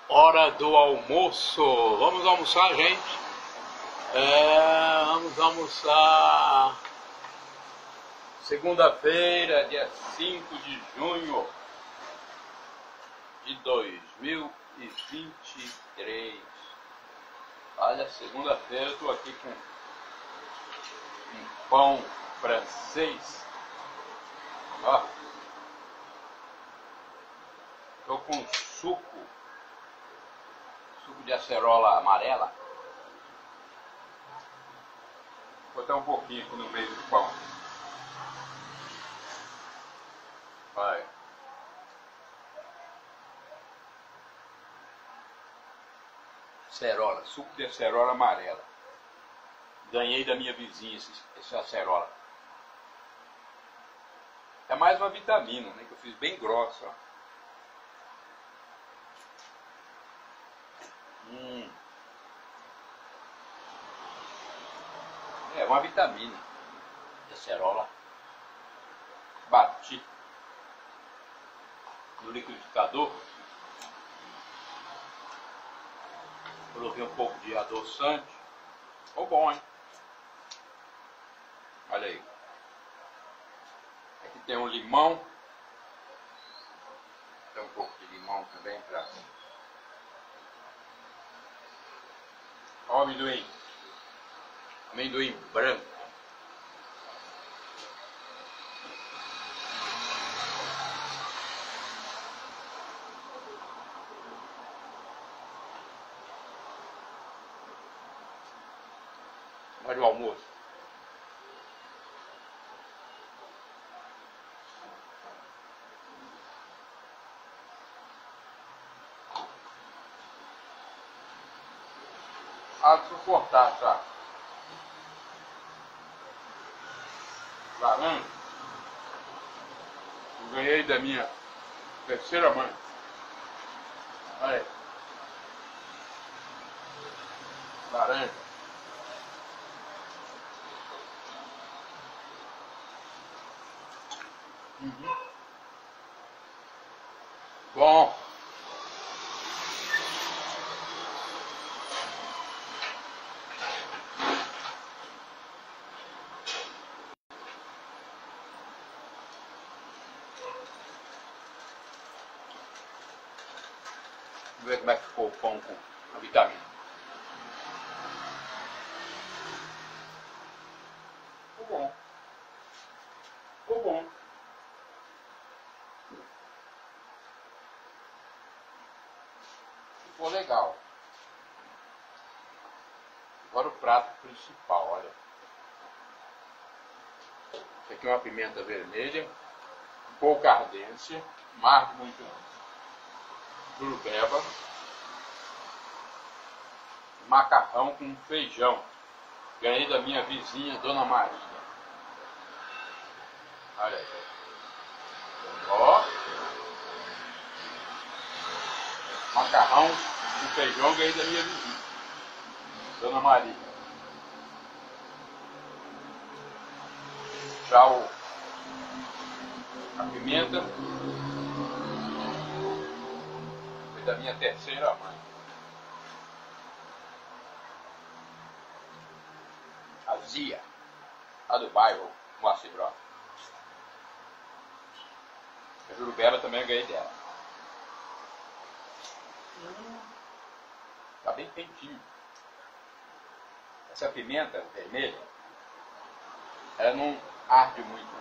Hora do almoço. Vamos almoçar, gente? Vamos almoçar. Segunda-feira, dia 5 de junho de 2023. Olha, segunda-feira eu tô aqui com um pão francês. Ó. Tô com suco de acerola amarela. Vou botar um pouquinho aqui no meio do pão. Vai. Acerola, suco de acerola amarela. Ganhei da minha vizinha esse acerola. É mais uma vitamina, né? Que eu fiz bem grossa. É uma vitamina de acerola. Bati no liquidificador. Coloquei um pouco de adoçante. Ficou bom, hein? Olha aí. Aqui tem um limão. Tem um pouco de limão também para... Ó, amendoim. Amendoim branco. Olha o almoço. A suportar essa laranja, eu ganhei da minha terceira mãe. Olha aí. Laranja. Bom. Vamos ver como é que ficou o pão com a vitamina. Ficou bom. Ficou bom. Ficou legal. Agora o prato principal, olha. Isso aqui é uma pimenta vermelha, um pouco ardência, mais muito jurubeba, macarrão com feijão. Ganhei da minha vizinha, Dona Maria. Olha aí. Ó. Macarrão com feijão ganhei da minha vizinha, Dona Maria. Já a pimenta foi da minha terceira mãe. A Zia, lá do bairro Moacir Bros. A jurubeba também eu ganhei dela. Tá bem quentinho. Essa pimenta vermelha, ela não arde muito.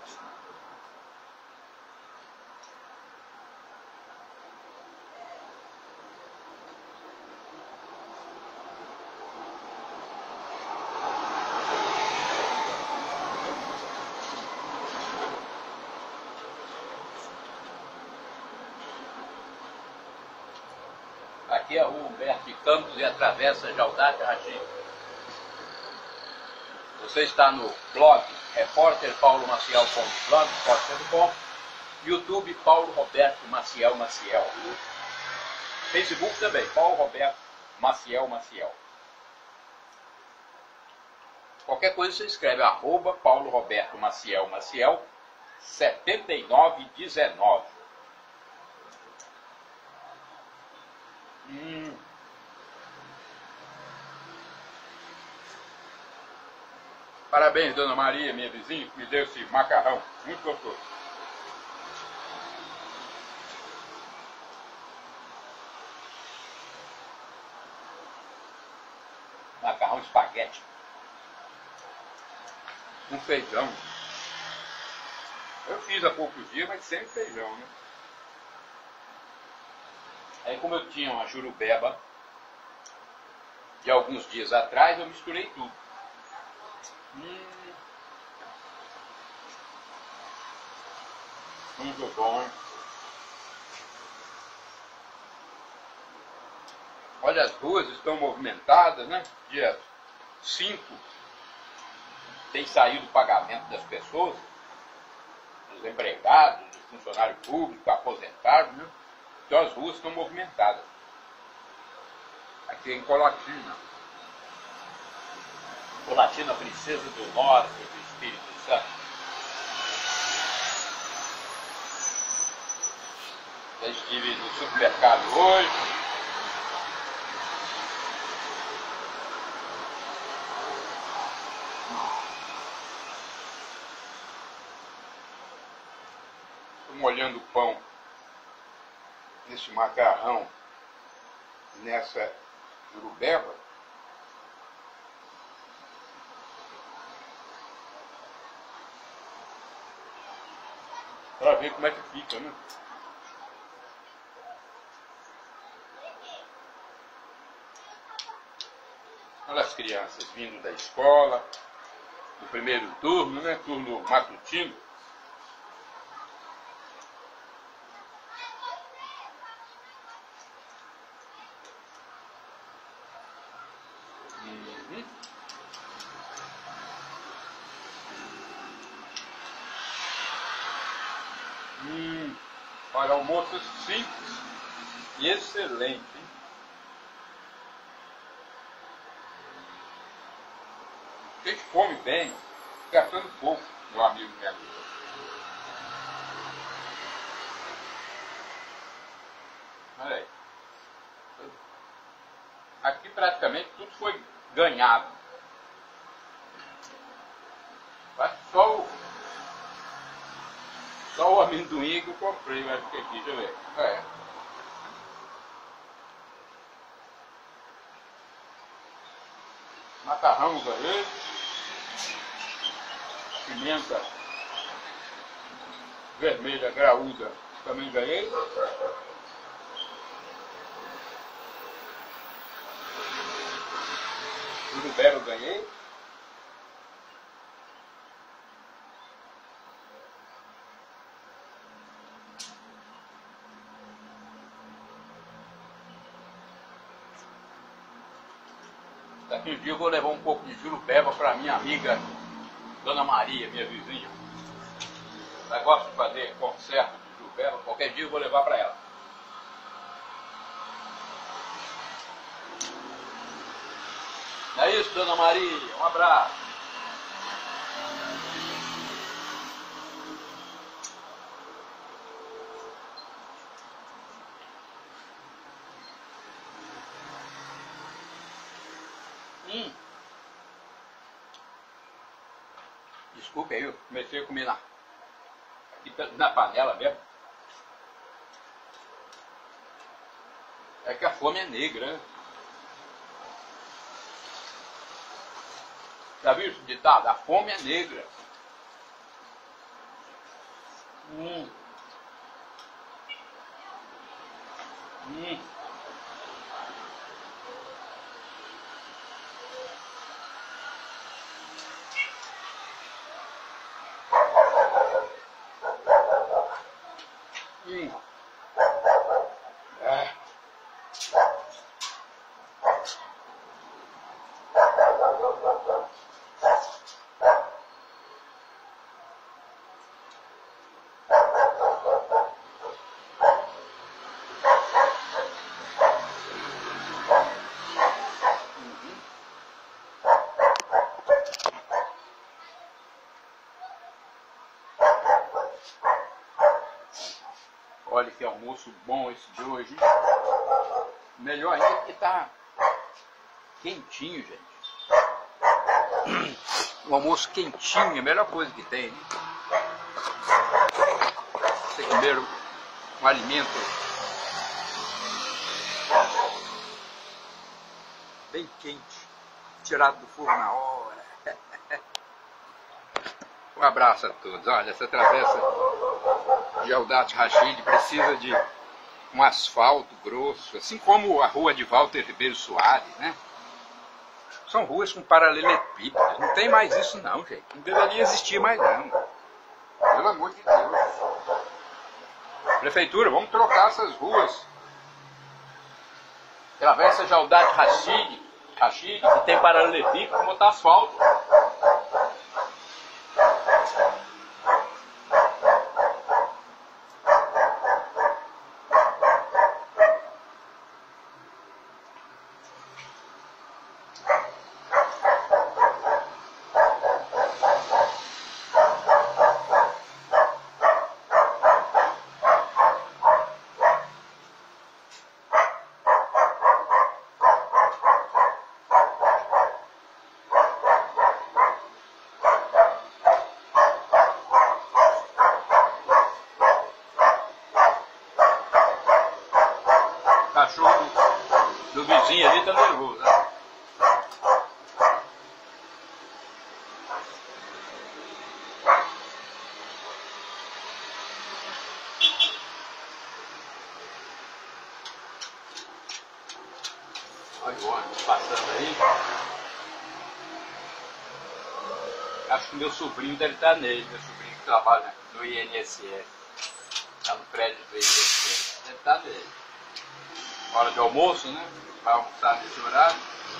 Aqui é a rua Humberto de Campos e atravessa Jaldate Rachid. Você está no blog repórterpaulomaciel.blogspot.com, YouTube Paulo Roberto Maciel Maciel, Facebook também Paulo Roberto Maciel Maciel. Qualquer coisa você escreve @Paulo Roberto Maciel Maciel 7919. Parabéns, Dona Maria, minha vizinha, que me deu esse macarrão. Muito gostoso. Macarrão espaguete. Com feijão. Eu fiz há poucos dias, mas sem feijão, né? Aí como eu tinha uma jurubeba de alguns dias atrás, eu misturei tudo. Muito bom, hein? Olha, as ruas estão movimentadas, né? Dia 5 tem saído o pagamento das pessoas, dos empregados, dos funcionários públicos, aposentados, né? Então as ruas estão movimentadas. Aqui em Colatina. Colatina, Princesa do Norte, do Espírito Santo. Já estive no supermercado hoje. Estou molhando o pão nesse macarrão, nessa jurubeba. Para ver como é que fica, né? Olha as crianças vindo da escola, do primeiro turno, né? Turno matutino. Para almoço simples e excelente, hein? Quem come bem, gastando pouco, meu amigo, minha amiga. Olha aí. Aqui praticamente tudo foi ganhado. Só o amendoim que eu comprei, vai ficar aqui, deixa eu ver. Macarrão eu ganhei. Pimenta vermelha graúda também ganhei. Jurubeba eu ganhei. Daqui um dia eu vou levar um pouco de jurubeba para minha amiga Dona Maria, minha vizinha. Ela gosta de fazer conserto de jurubeba, qualquer dia eu vou levar para ela. É isso, Dona Maria, um abraço. Desculpe aí, eu comecei a comer na panela mesmo. É que a fome é negra, né? Já viu esse ditado? A fome é negra. Olha que almoço bom esse de hoje. Melhor ainda porque tá quentinho, gente. O almoço quentinho é a melhor coisa que tem, né? Você comer um alimento bem quente, tirado do forno na hora. Um abraço a todos. Olha, essa travessa de Eldad Rachid precisa de um asfalto grosso, assim como a rua de Walter Ribeiro Soares, né? São ruas com paralelepípedos. Não tem mais isso não, gente. Não deveria existir mais não. Pelo amor de Deus. Prefeitura, vamos trocar essas ruas. Travessa de Eldad Rachid, que tem paralelepípedo, botar asfalto. O cachorro do vizinho ali tá nervoso, né? Olha o ônibus passando aí. Acho que meu sobrinho deve estar nele. Meu sobrinho que trabalha no INSS. Está no prédio do INSS. Deve estar nele. Hora de almoço, né? Vai almoçar nesse horário.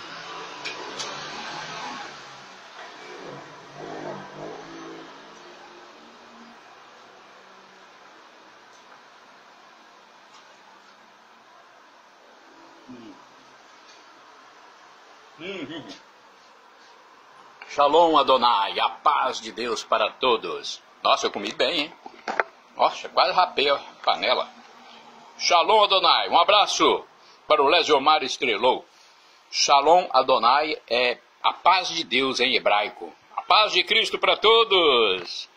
Shalom Adonai, a paz de Deus para todos. Nossa, eu comi bem, hein? Nossa, quase rapei a panela. Shalom Adonai, um abraço para o Lesiomar Estrelou. Shalom Adonai é a paz de Deus em hebraico. A paz de Cristo para todos.